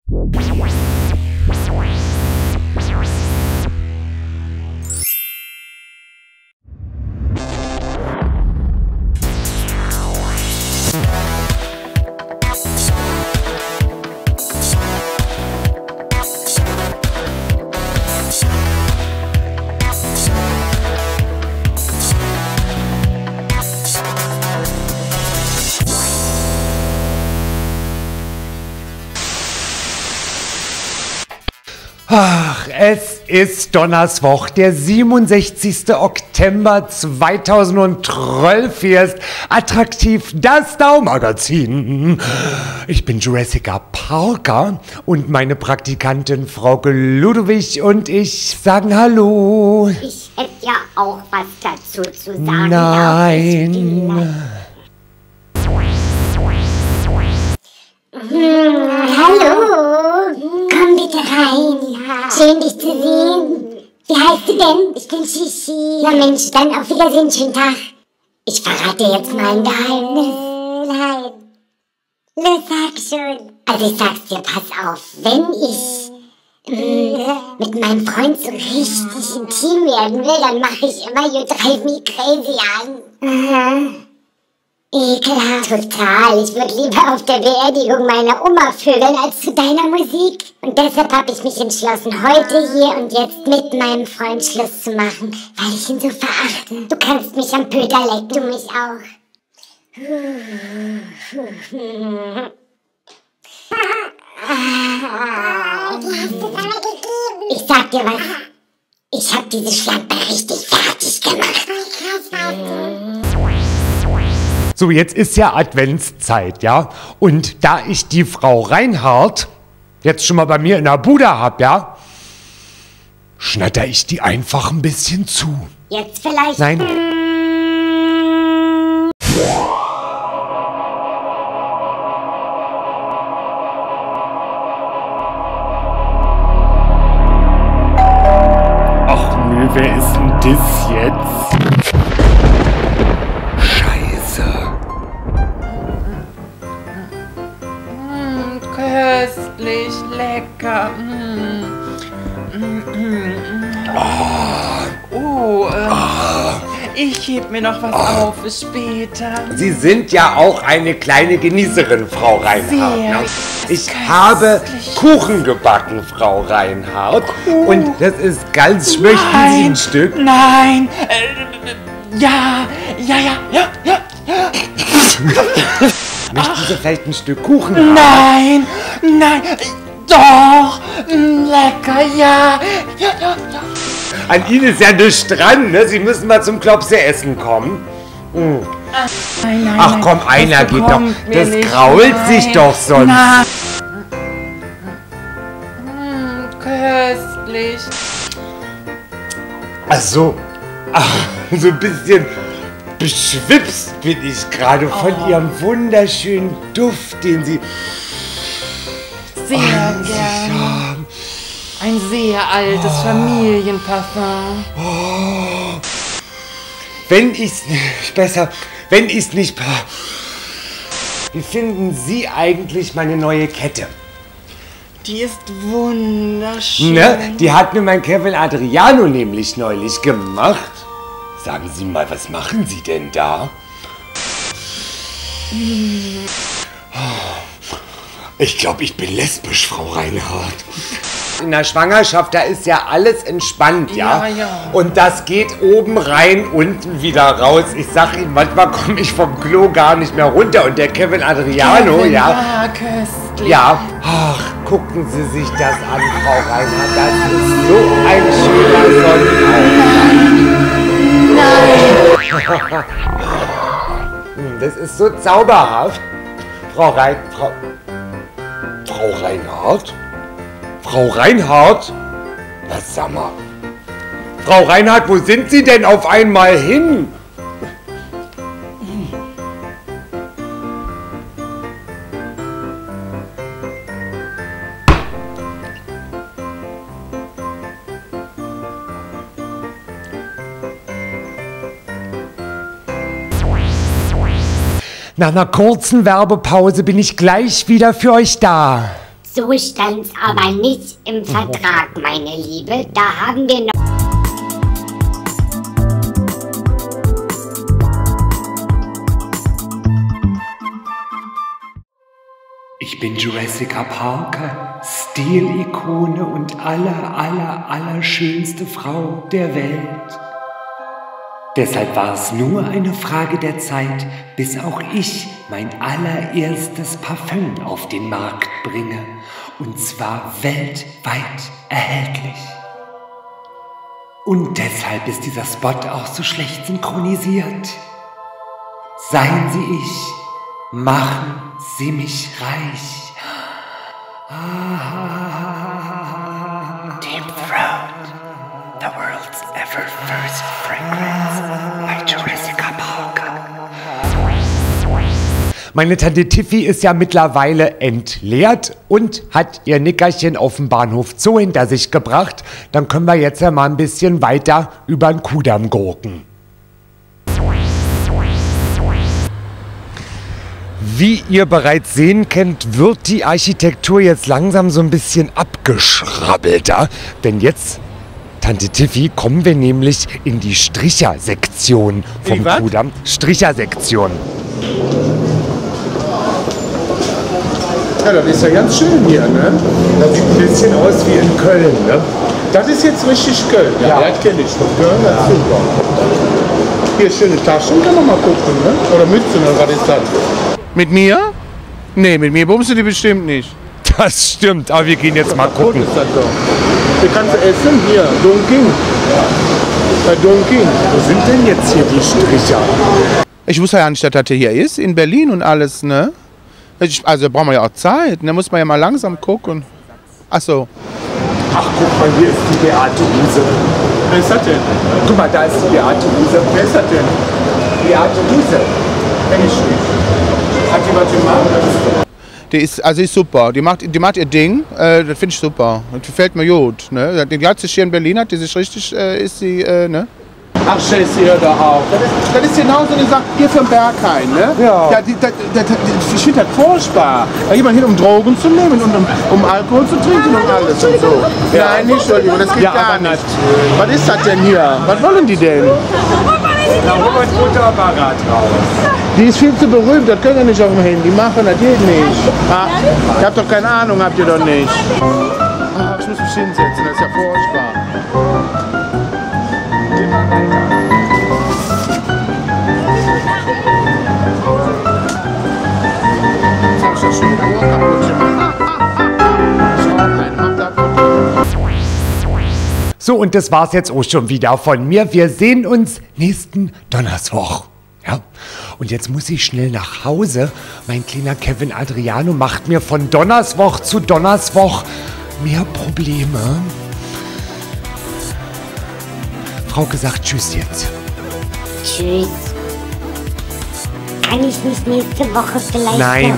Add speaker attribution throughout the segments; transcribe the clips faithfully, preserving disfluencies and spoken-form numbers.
Speaker 1: Ach, es ist Donnerswoch, der siebenundsechzigste Oktober zweitausendzwölf. Hier ist Attraktiv, das Now-Magazin. Ich bin Jurassica Parker und meine Praktikantin Frauke Ludwig und ich sagen Hallo.
Speaker 2: Ich hätte ja auch was dazu zu sagen.
Speaker 1: Nein.
Speaker 2: Hm, hallo, komm bitte rein. Ja. Schön, dich zu sehen. Wie heißt du denn? Ich bin Shishi. Na Mensch, dann auf Wiedersehen, schönen Tag. Ich verrate dir jetzt mal ein Geheimnis. Nein. Los, sag schon. Also ich sag's dir, pass auf. Wenn ich mh, mit meinem Freund so richtig intim werden will, dann mache ich immer You Drive Me Crazy an. Aha. Ekelhaft, total. Ich würde lieber auf der Beerdigung meiner Oma vögeln als zu deiner Musik. Und deshalb habe ich mich entschlossen, heute hier und jetzt mit meinem Freund Schluss zu machen, weil ich ihn so verachte. Du kannst mich am Pöter lecken, du mich auch. Ich sag dir was. Ich habe diese Schlampe richtig fertig gemacht.
Speaker 1: So, jetzt ist ja Adventszeit, ja? Und da ich die Frau Reinhardt jetzt schon mal bei mir in der Bude hab, ja? Schnatter ich die einfach ein bisschen zu.
Speaker 2: Jetzt vielleicht...
Speaker 1: Nein. Ach nö, wer ist denn das jetzt?
Speaker 3: Köstlich, lecker. Mm. Mm, mm, mm. Oh, oh ähm,
Speaker 1: Ah.
Speaker 3: ich heb mir noch was
Speaker 1: Ah.
Speaker 3: auf für später.
Speaker 1: Sie sind ja auch eine kleine Genießerin, Frau Reinhardt.
Speaker 3: Sehr.
Speaker 1: Ne? Ich
Speaker 3: Köstlich.
Speaker 1: habe Kuchen gebacken, Frau Reinhardt.
Speaker 3: Kuh.
Speaker 1: Und das ist ganz, möchten Sie ein Stück?
Speaker 3: Nein. Äh, ja, ja, ja, ja, ja. ja.
Speaker 1: Möchten Sie vielleicht ein Stück Kuchen haben?
Speaker 3: Nein, nein, doch, lecker, ja, ja, ja, ja.
Speaker 1: An Ihnen ist ja nichts dran, ne? Sie müssen mal zum Klopse essen kommen. Mm.
Speaker 3: Nein, nein,
Speaker 1: Ach
Speaker 3: nein,
Speaker 1: komm,
Speaker 3: das
Speaker 1: einer geht doch.
Speaker 3: bekommt mir
Speaker 1: Das
Speaker 3: nicht.
Speaker 1: grault
Speaker 3: Nein.
Speaker 1: sich doch sonst.
Speaker 3: Nein. Mm, köstlich.
Speaker 1: Ach so. Ach, so ein bisschen beschwipst bin ich gerade von
Speaker 3: Oh.
Speaker 1: Ihrem wunderschönen Duft, den Sie...
Speaker 3: Sehr
Speaker 1: an sich
Speaker 3: gern.
Speaker 1: haben.
Speaker 3: Ein sehr altes Familienparfum.
Speaker 1: Oh. Wenn ich's besser, wenn ich's nicht... Wie finden Sie eigentlich meine neue Kette?
Speaker 3: Die ist wunderschön.
Speaker 1: Ne? Die hat mir mein Kevin Adriano nämlich neulich gemacht. Sagen Sie mal, was machen Sie denn da? Ich glaube, ich bin lesbisch, Frau Reinhardt. In der Schwangerschaft, da ist ja alles entspannt, ja?
Speaker 3: Ja, ja.
Speaker 1: Und das geht oben rein, unten wieder raus. Ich sag Ihnen, manchmal komme ich vom Klo gar nicht mehr runter. Und der Kevin Adriano,
Speaker 3: Kevin,
Speaker 1: ja?
Speaker 3: Ja, köstlich.
Speaker 1: Ja, ach, gucken Sie sich das an, Frau Reinhardt. Das ist so ein schöner Sonnenaufgang.
Speaker 3: Nein.
Speaker 1: Hm, das ist so zauberhaft. Frau Rein... Frau... Frau Reinhardt? Frau Reinhardt? Na sag mal. Frau Reinhardt, wo sind Sie denn auf einmal hin? Nach einer kurzen Werbepause bin ich gleich wieder für euch da.
Speaker 2: So stand's aber nicht im Vertrag, meine Liebe. Da haben wir noch...
Speaker 1: Ich bin Jurassica Parker, Stilikone und aller, aller, aller schönste Frau der Welt. Deshalb war es nur eine Frage der Zeit, bis auch ich mein allererstes Parfüm auf den Markt bringe. Und zwar weltweit erhältlich. Und deshalb ist dieser Spot auch so schlecht synchronisiert. Seien Sie ich, machen Sie mich reich.
Speaker 3: Deep Throat, the world's ever first fragrance by Jurassica Parker.
Speaker 1: Meine Tante Tiffy ist ja mittlerweile entleert und hat ihr Nickerchen auf dem Bahnhof Zoo hinter sich gebracht. Dann können wir jetzt ja mal ein bisschen weiter über den Kudamm gurken. Wie ihr bereits sehen könnt, wird die Architektur jetzt langsam so ein bisschen abgeschrabbelter. Denn jetzt, Tante Tiffy, kommen wir nämlich in die Strichersektion vom Kudamm. Strichersektion.
Speaker 4: Ja, das ist ja ganz schön hier, ne?
Speaker 1: Das sieht ein bisschen aus wie in Köln, ne?
Speaker 4: Das ist jetzt richtig Köln. Ja,
Speaker 1: Ja.
Speaker 4: das kenne ich noch. Köln, das ist super. Hier schöne Taschen, kann man mal gucken, ne? Oder Mützen, oder was ist das? Mit mir? Nee, mit mir bummst du die bestimmt nicht.
Speaker 1: Das stimmt, aber wir gehen jetzt mal gucken.
Speaker 4: Was ist das doch? Hier kannst du essen, hier, Donking. Bei Donking.
Speaker 1: Wo sind denn jetzt hier die Stricher?
Speaker 4: Ich wusste ja nicht, dass das hier ist, in Berlin und alles, ne? Ich, also da brauchen wir ja auch Zeit, da muss man ja mal langsam gucken. Ach so.
Speaker 1: Ach, guck mal, hier ist die Beate Huse.
Speaker 4: Wer ist das denn?
Speaker 1: Guck mal, da ist die Beate Huse.
Speaker 4: Wer ist das denn?
Speaker 1: Beate Huse.
Speaker 4: Kenn ich nicht. Hat die was gemacht? Die ist, also ist super. Die macht, die macht ihr Ding. Äh, das finde ich super. Das gefällt mir gut. Ne? Die hat sich hier in Berlin, hat die sich richtig, äh, ist sie, äh, ne? Ach, stellst du hier da auf. Das ist, das ist genau so eine Sache hier für den Berghain, ne?
Speaker 1: Ja.
Speaker 4: ja die, das, das, das, ich finde das furchtbar. Da geht man hin, um Drogen zu nehmen und um, um Alkohol zu trinken und alles und so. Ja. Nein, nicht, Entschuldigung, das geht
Speaker 1: Ja,
Speaker 4: gar
Speaker 1: aber
Speaker 4: nicht. Was ist das denn hier? Was wollen die denn?
Speaker 1: Da holen wir ein Fotoapparat raus.
Speaker 4: Die ist viel zu berühmt, das könnt ihr nicht auf dem Handy machen, das geht nicht. Ah, ihr habt doch keine Ahnung, habt ihr doch nicht. Ah, ich muss mich hinsetzen, das ist ja furchtbar. Jetzt hab ich das schon Ohr kaputt gemacht.
Speaker 1: So, und das war's jetzt auch schon wieder von mir. Wir sehen uns nächsten Donnerstag. Ja, und jetzt muss ich schnell nach Hause. Mein kleiner Kevin Adriano macht mir von Donnerswoch zu Donnerswoch mehr Probleme. Frauke sagt Tschüss jetzt.
Speaker 2: Tschüss. Kann ich nicht nächste Woche vielleicht...
Speaker 1: Nein.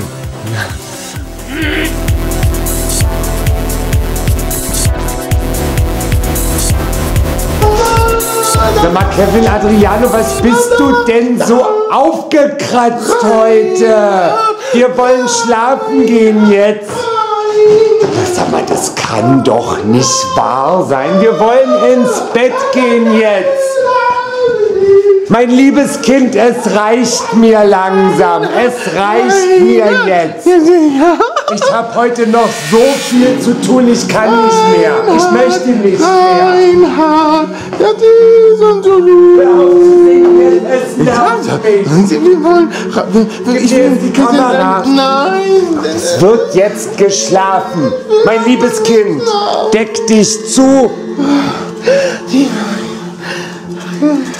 Speaker 1: Sag mal, Kevin Adriano, was bist du denn so aufgekratzt heute? Wir wollen schlafen gehen jetzt. Sag mal, das kann doch nicht wahr sein. Wir wollen ins Bett gehen jetzt. Mein liebes Kind, es reicht mir langsam. Es reicht mir jetzt. Ich habe heute noch so viel zu tun, ich kann nicht mehr. Ich möchte nicht mehr.
Speaker 4: Reinhard, ja, die sind so lieb.
Speaker 1: Hör auf zu singen, es nervt mich.
Speaker 4: Wir wollen.
Speaker 1: Ich will die Kamera.
Speaker 4: Nein.
Speaker 1: Es wird jetzt geschlafen. Mein liebes Kind, deck dich zu.
Speaker 4: Die,